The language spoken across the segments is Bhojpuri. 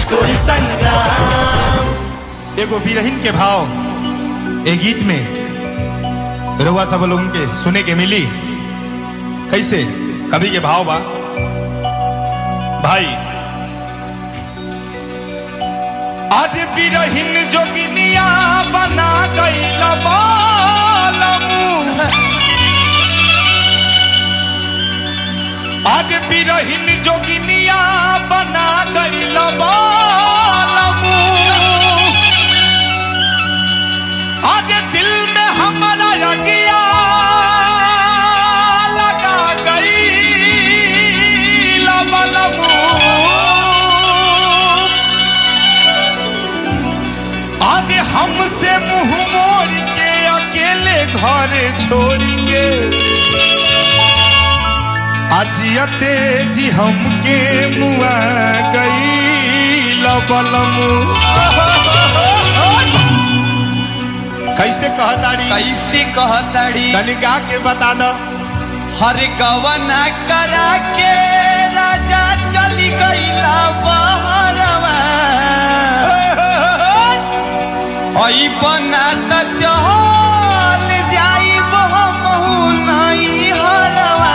किशोर संग्राम। एगो बिरहिन के भाव एक गीत में रउआ सब लोगों के सुने के मिली। कैसे कवि के भाव बा भाई। आज बिरहिन जोगिनिया बना गईल बालमू, आज बिरहिन जोगिनिया बना गईल बालमू। आज दिल में हमारा अगिया लगा गईल बालमू। आज हमसे मुंह मोड़ के अकेले घर छोड़ के अजियते जी हमके मुआ गई लबलमू। कैसे कहताड़ी तनिका के बता दो। हर गवना करा के राजा चली गईला बहरवा, ओई बना त चल जाइब हमहु नहीं हरवा।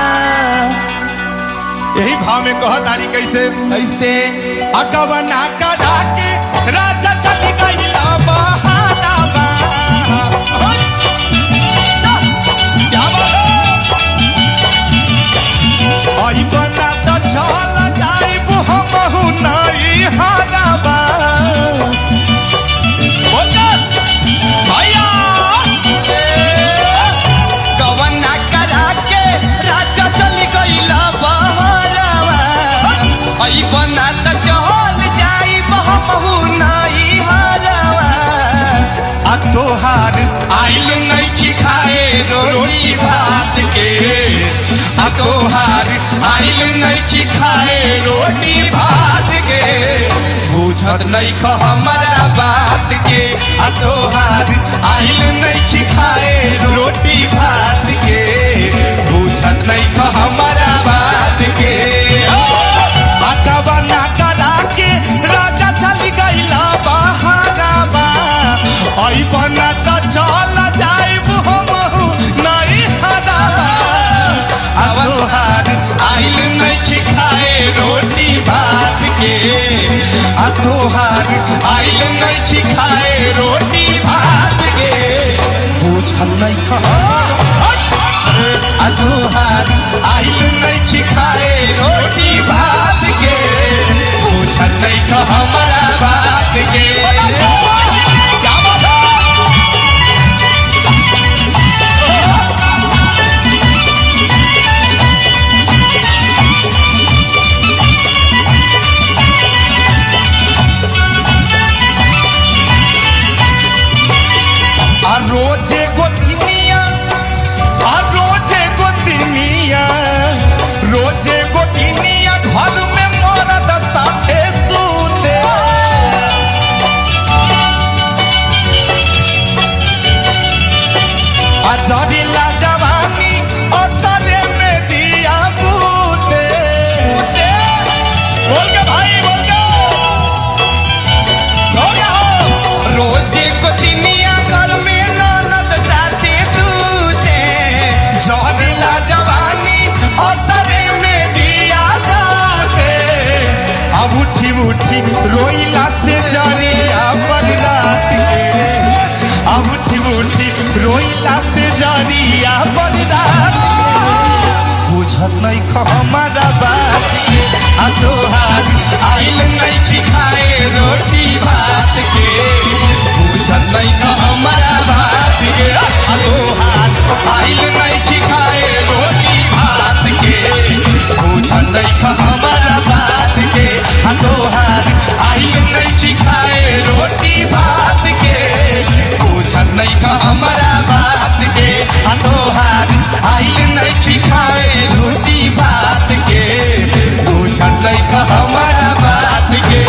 यही भाव में कहताड़ी कैसे कैसे अगवना करा के राजा चली गईला बहरवा। क्या बोलो ओई बना त चल जाइब हमहु नहीं हरवा। गवना करा के राजा चली गईला बहरवा, ओई बना त चल जाइब हमहु नहीं हरवा। आ तोहार आइल नहीं खाए रोटी भात के, आ तोहार आइल नहीं खाए रोटी भात के। बुझत नहीं ख हमारा बात के, आ तोहार आइल नहीं खाए रोटी भात के। बुझत नहीं ख हमारा बात के। अगवना करा के राजा चली गईला बहरवा, ओई बना त चल जाइब हमहु नहीं हरवा। आ तोहार आइल नहीं खाए रोटी भात के, आ तोहार आइल नहीं खाए रोटी भात के। बुझल नहीं ख आ तोहार आइल नहीं खाए रोटी भात के। बुझल नहीं ख हमारा बात के। रोजे गोतिनिया, रोजे गोतिनिया, रोजे गोतिनिया घर में मरद साथे सूते। जड़िला जवानी असरे में दिया बूते। बोल के भाई बोल के रोजे गोतिनिया घर में ननद साथे सूते। जड़िला जवानी असरे में दिया बूते। अब उठी उठी रोइला से जरिया पर रात के। अब उठी उठी रोइला से जरिया पर रात के। बुझल नहीं ख हमारा बात के, आ तोहार आइल नहीं खाए रोटी भात के। बुझल नहीं ख हमारा बात के, आ तोहार आइल नहीं खाए रोटी भात के। बुझल नहीं ख हमारा बात के, आ तोहार आइल नहीं खाए रोटी भात के। बुझल नहीं ख हमारा बात के, आ तोहार आइल नहीं खाए रोटी भात के। बुझल नहीं ख हमारा बात के।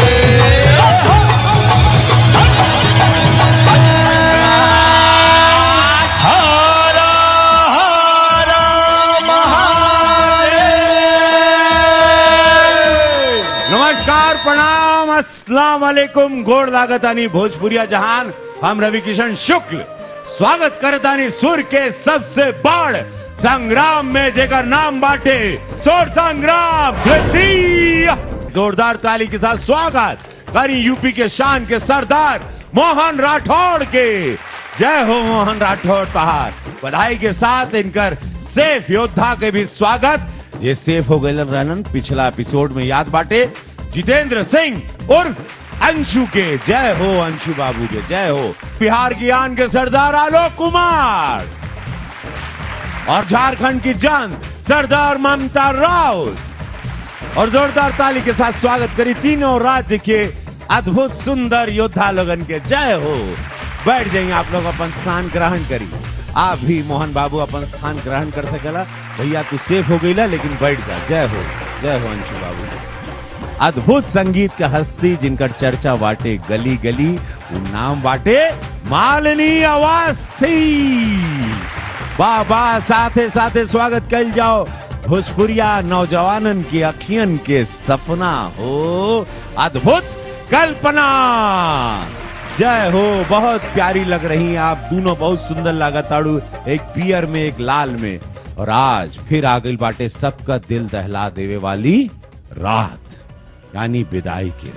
अस्सलाम वालेकुम। गोड़ लागतानी भोजपुरिया जहान। हम रवि किशन शुक्ल स्वागत करतानी सुर के सबसे बड़ संग्राम में जेकर नाम बाटे सुर संग्राम द्वितीय। जोरदार ताली के साथ स्वागत करी यूपी के शान के सरदार मोहन राठौड़ के। जय हो मोहन राठौड़ पहाड़। बधाई के साथ इनकर सेफ योद्धा के भी स्वागत जे सेफ हो गए रनन पिछला एपिसोड में याद बाटे जितेंद्र सिंह उर्फ अंशु के। जय हो अंशु बाबू के जय हो। बिहार की आन के सरदार आलोक कुमार और झारखंड की जान सरदार ममता राउत। और जोरदार ताली के साथ स्वागत करी तीनों राज्य के अद्भुत सुंदर योद्धा लोगन के। जय हो। बैठ जाइए आप लोग अपन स्थान ग्रहण करी। आप भी मोहन बाबू अपन स्थान ग्रहण कर सकेला। भैया तू सेफ हो गईला लेकिन बैठ जा। जय हो अंशु बाबू। अद्भुत संगीत का हस्ती जिनकर चर्चा बाटे गली गली वो नाम बाटे मालिनी अवस्थी। वाह वाह। साथे साथे स्वागत कल जाओ भोजपुरिया नौजवानन की अखियन के सपना हो अद्भुत कल्पना। जय हो। बहुत प्यारी लग रही हैं आप दोनों। बहुत सुंदर लागताड़ू एक पियर में एक लाल में। और आज फिर आ गई बाटे सबका दिल दहला देवे वाली रात यानी विदाई की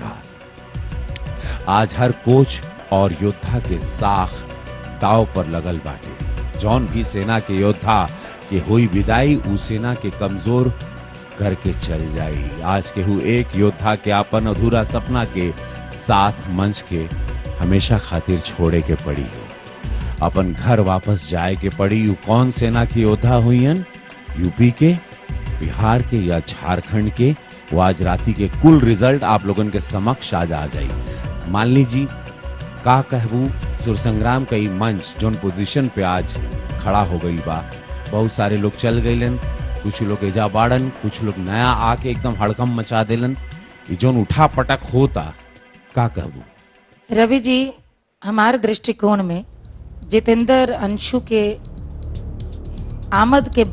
रात। आज हर कोच और योद्धा के साख दाव पर लगल बाटे। जौन भी सेना के योद्धा के हुई विदाई उ सेना के कमजोर करके चल जाई। आज के हु एक योद्धा के अपन अधूरा सपना के साथ मंच के हमेशा खातिर छोड़े के पड़ी। अपन घर वापस जाए के पड़ी। यू कौन सेना की योद्धा हुईन? यूपी के, बिहार के या झारखंड के? वो आज राती के कुल रिजल्ट आप लोगन के समक्ष आज आ जाई। मान लीजिए का कहबू सुर संग्राम का मंच जोन पोजीशन पे आज खड़ा हो गई बा। बहुत सारे लोग चल गईलन, कुछ लोग एजा बाड़न, कुछ लोग नया आके एकदम हड़कम मचा देलन। जोन उठा पटक होता का कहबू? रवि जी, हमारे दृष्टिकोण में जितेंद्र अंशु के आमद के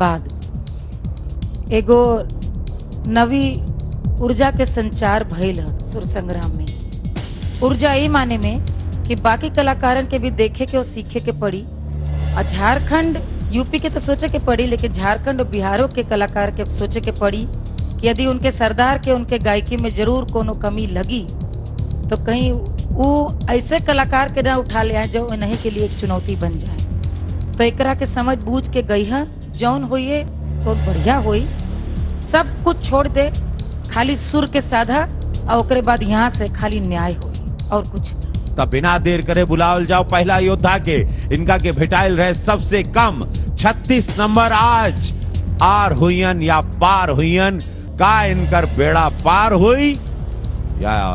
बाद एगो नवी ऊर्जा के संचार भइल है सुर संग्राम में। ऊर्जा ये माने में कि बाकी कलाकारन के भी देखे के और सीखे के पड़ी। और झारखंड यूपी के तो सोचे के पड़ी लेकिन झारखंड और बिहारों के कलाकार के सोचे के पड़ी कि यदि उनके सरदार के उनके गायकी में जरूर कोनो कमी लगी तो कहीं वो ऐसे कलाकार के ना उठा ले आए जो उन्हीं के लिए एक चुनौती बन जाए। तो एकरा के समझ बूझ के गई है। जौन होइए तो बढ़िया होई। सब कुछ छोड़ दे, खाली सुर के साधा और ओकरे बाद यहाँ से खाली न्याय होई और कुछ। तब बिना देर करे बुलावल जाओ पहला योद्धा के। इनका के भेटाइल रहे सबसे कम 36 नंबर। आज आर हुईन या पार हुईन? का इनकर बेड़ा पार हुई या?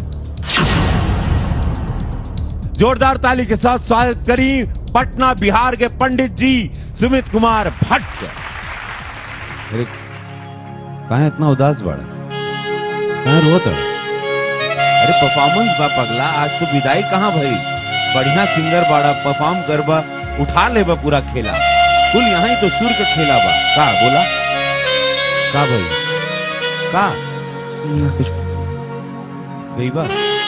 जोरदार ताली के साथ स्वागत करी पटना बिहार के पंडित जी सुमित कुमार भट्ट। अरे कहाँ इतना उदास बड़ा? कहाँ रोत? अरे परफॉर्मेंस बा पगला। आज तो विदाई कहाँ भई? बढ़िया सिंगर बाड़ा, परफॉर्म करबा, उठा लेबा पूरा खेला। कुल यहाँ ही तो सुर के खेला बा। का बोला? का भाई? का कुछ गई बा?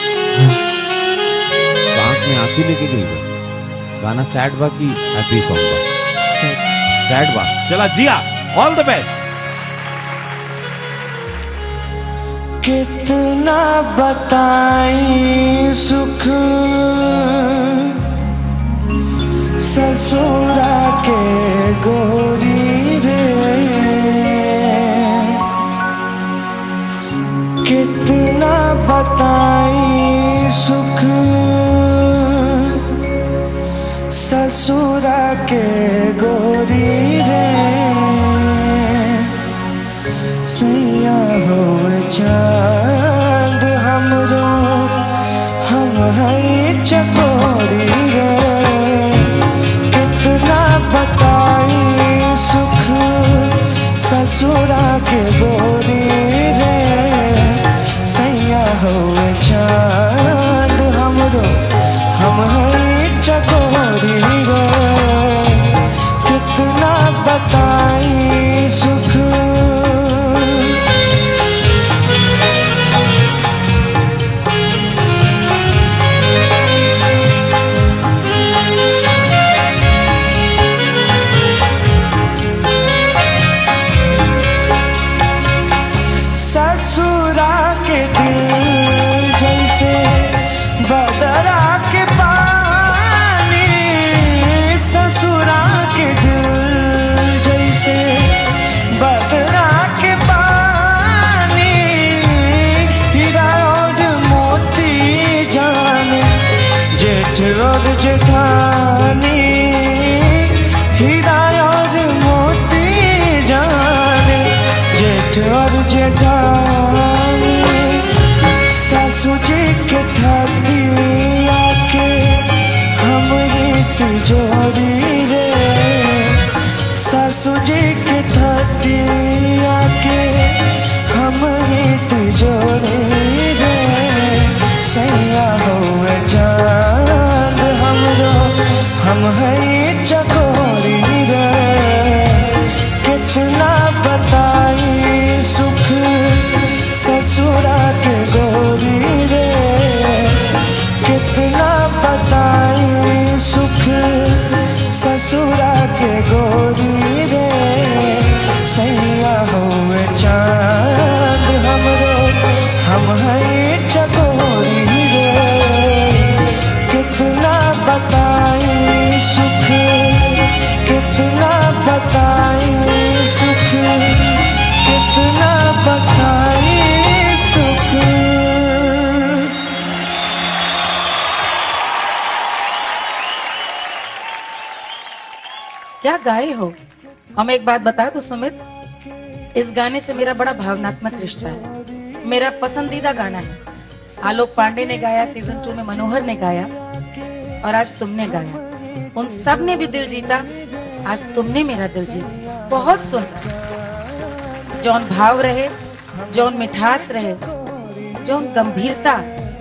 आंख में आंसू लेके गई बा। गाना सैड बा की हैप्पी सॉन्ग बा? सैड बा। चला जिया, ऑल द बेस्ट। कितना बताई सुख ससुरा के गोरी रे। कितना बताई सुख ससुरा के गोरी रे। सैया हो चांद हमरो हम है चकोरी रे। कितना बताई सुख ससुरा के गोरी रे। सैया हो चांद हमरो हम है चकोरी रे। कितना बताई सुख क्या गाए हो। हम एक बात बता दो सुमित, इस गाने से मेरा बड़ा भावनात्मक रिश्ता है। मेरा पसंदीदा गाना है। आलोक पांडे ने गाया, सीजन 2 में मनोहर ने गाया, और आज तुमने गाया। उन सब ने भी दिल जीता, आज तुमने मेरा दिल जीता। बहुत सुंदर, जौन भाव रहे, जौन मिठास रहे, जौन गंभीरता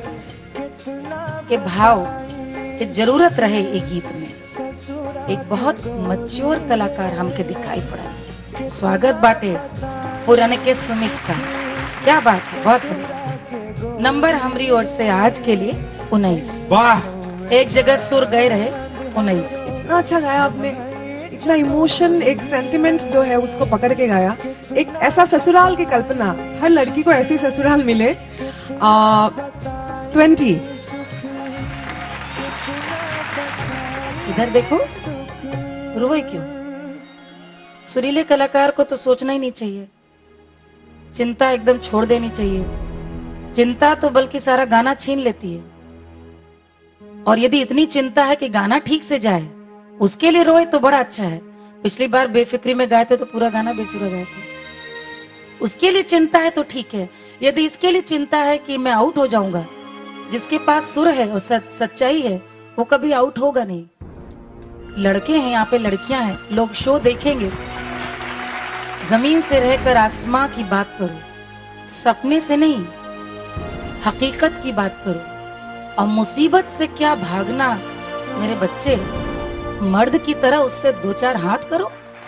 के भाव की जरूरत रहे एक गीत में। एक बहुत मैच्योर कलाकार हमके दिखाई पड़ा। स्वागत बाटे पुराने के सुमित का। क्या बात है, बहुत बढ़िया। नंबर हमारी ओर से आज के लिए 19। वाह, एक जगह सुर गए रहे 19। इतना अच्छा गाया आपने, इतना इमोशन, एक सेंटिमेंट जो है उसको पकड़ के गाया। एक ऐसा ससुराल की कल्पना, हर लड़की को ऐसी ससुराल मिले। 20। इधर देखो, रोए क्यों? सुरीले कलाकार को तो सोचना ही नहीं चाहिए, चिंता एकदम छोड़ देनी चाहिए। चिंता तो बल्कि सारा गाना छीन लेती है। और यदि इतनी चिंता है कि गाना ठीक से जाए, उसके लिए रोए तो बड़ा अच्छा है। पिछली बार बेफिक्री में गाए थे तो पूरा गाना बेसुरा गाए थे। उसके लिए चिंता है तो ठीक है। यदि इसके लिए चिंता है कि मैं आउट हो जाऊंगा, जिसके पास सुर है और सच्चाई है, वो कभी आउट होगा नहीं। लड़के हैं यहाँ पे, लड़कियां हैं, लोग शो देखेंगे। जमीन से रहकर आसमां की बात करो, सपने से नहीं, हकीकत की बात करो। और मुसीबत से क्या भागना मेरे बच्चे, मर्द की तरह उससे 2-4 हाथ करो।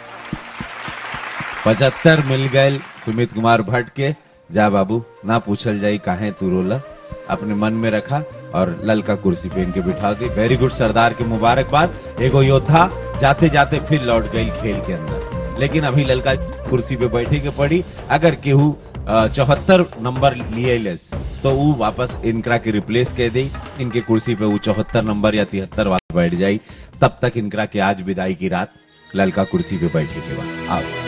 75 मिल गए सुमित कुमार भट्ट के। जा बाबू, ना पूछल जाई काहे तू रोला, अपने मन में रखा और ललका कुर्सी पे इनके बिठा दी। वेरी गुड सरदार के मुबारकबाद। एगो योद्धा जाते जाते फिर लौट गई खेल के अंदर, लेकिन अभी ललका कुर्सी पे बैठे के पड़ी। अगर केहू 74 नंबर लिए लेस तो वो वापस इनकरा के रिप्लेस कर दे, इनके कुर्सी पे वो 74 नंबर या 73 वाला बैठ जाये। तब तक इनकरा के आज विदाई की रात ललका कुर्सी पे बैठे के बाद आओ।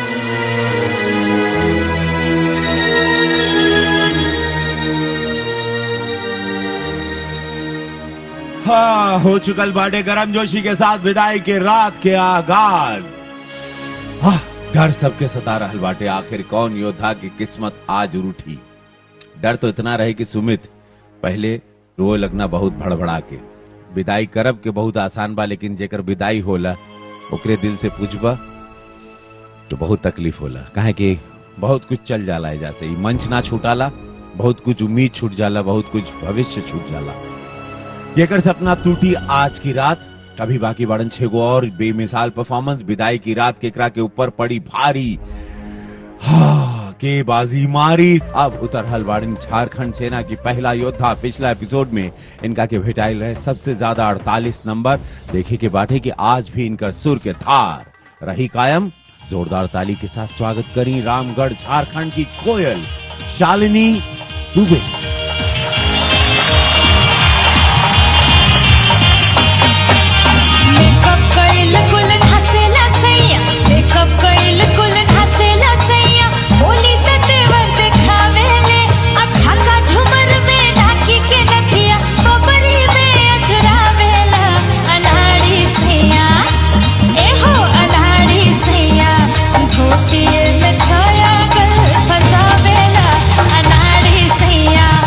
हाँ, हो चुकल बाटे गरम जोशी के साथ विदाई के रात के आगाज। हाँ, डर सबके सता रहल बाटे, आखिर कौन योद्धा की किस्मत आज रूठी। डर तो इतना रहे कि सुमित पहले रोए लगना बहुत भड़बड़ा के। विदाई करब के बहुत आसान बा, लेकिन जेकर विदाई होला ओकरे दिल से पूछबा तो बहुत तकलीफ होला। काहे कि बहुत कुछ चल जाला है, जैसे ही मंच ना छूटाला, बहुत कुछ उम्मीद छूट जाला, बहुत कुछ भविष्य छूट जाला। जेकर सपना टूटी आज की रात, कभी बाकी बड़न 6 गो और बेमिसाल परफॉर्मेंस। विदाई की रात केकरा के ऊपर पड़ी भारी, हाँ के बाजी मारी। अब उतर हलवाड़न झारखंड सेना की पहला योद्धा। पिछला एपिसोड में इनका के भेटाइल रहे सबसे ज्यादा 48 नंबर। देखे के बाटे कि आज भी इनका सुर के धार रही कायम। जोरदार ताली के साथ स्वागत करी रामगढ़ झारखंड की कोयल शालिनी दुबे। धोती में छाया गल फसावेला अनाड़ी सैया।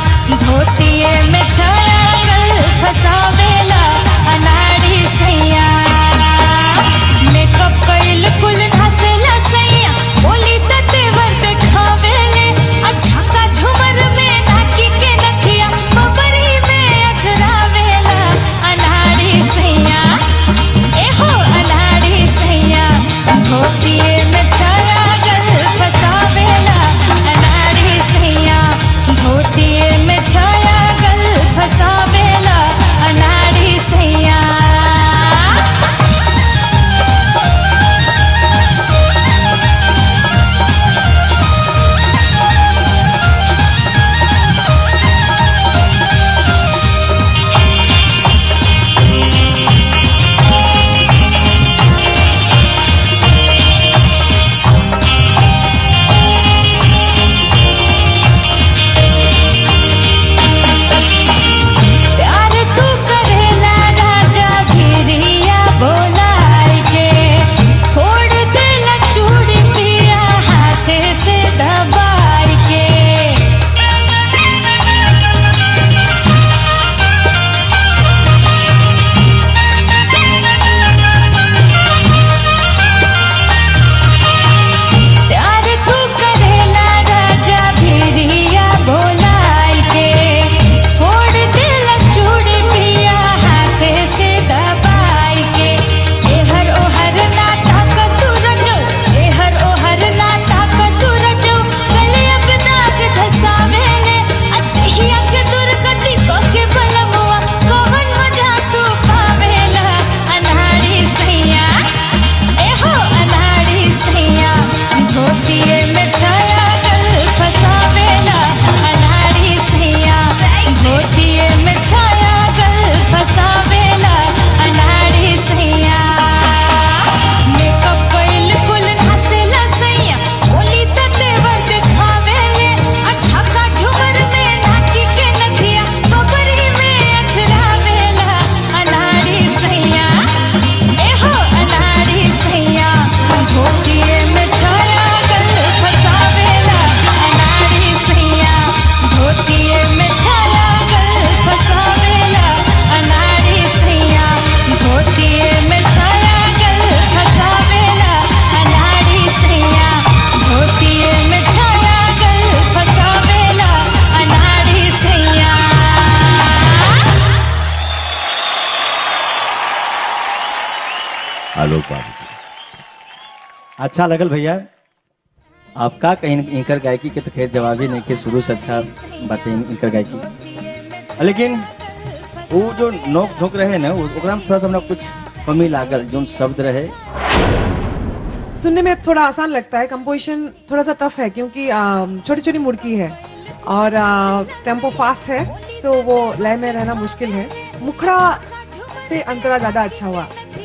आलोक बाबू की। अच्छा लगल भैया आपका कहीं इनकर गायकी के तो खैर जवाब ही नहीं के शुरू से अच्छा बातें इनकर गायकी, लेकिन वो जो नोक झोंक रहे ना ओकरा में थोड़ा सा हमरा कुछ कमी लागल, जो शब्द रहे सुनने में थोड़ा आसान लगता है, कंपोजिशन थोड़ा सा टफ है क्योंकि छोटी छोटी मुड़की है और टेम्पो फास्ट है, सो वो लय में रहना मुश्किल है। मुखड़ा से अंतरा ज्यादा अच्छा हुआ।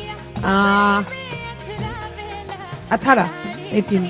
18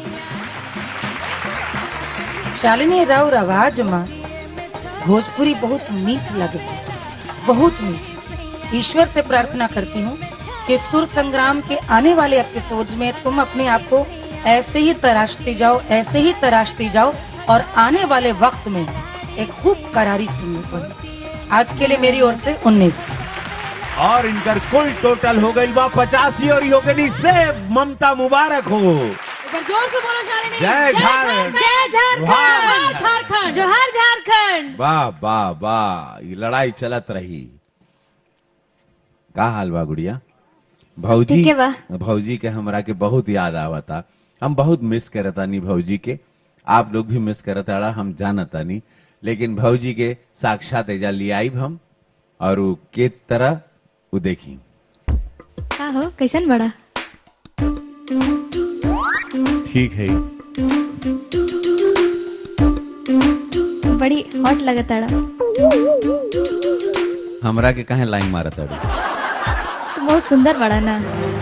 शालिनी राउर आवाज में भोजपुरी बहुत मीठ लगे, बहुत मीठ। ईश्वर से प्रार्थना करती हूँ कि सुर संग्राम के आने वाले एपिसोड्स में तुम अपने आप को ऐसे ही तराशते जाओ, ऐसे ही तराशते जाओ और आने वाले वक्त में एक खूब करारी सिंगर बनो। आज के लिए मेरी ओर से 19 और इनकर कुल टोटल हो गई बा 85 और योगिनी से ममता मुबारक हो। जोर से बोलो शालिनी। जय झारखंड, जय झारखंड, झारखंड, जोहार झारखंड। वाह वाह वाह, ये लड़ाई चलत रही। का हाल बा गुड़िया? भौजी ठीक है बा। भौजी के हमरा के बहुत याद आवता, हम बहुत मिस करतानी भौजी के, आप लोग भी मिस करता हम जानतानी, लेकिन भौजी के साक्षात एजा लियाइब हम और उ के तरह उ देखी। का हो कैसन बड़ा? ठीक है, बड़ी हॉट लगता है। हमरा के कहे लाइन मारत अड़ी? तो बहुत सुंदर बड़ा ना।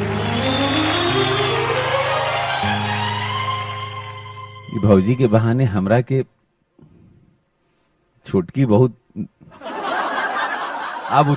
ई भौजी के बहाने हमरा के छोटकी बहुत अब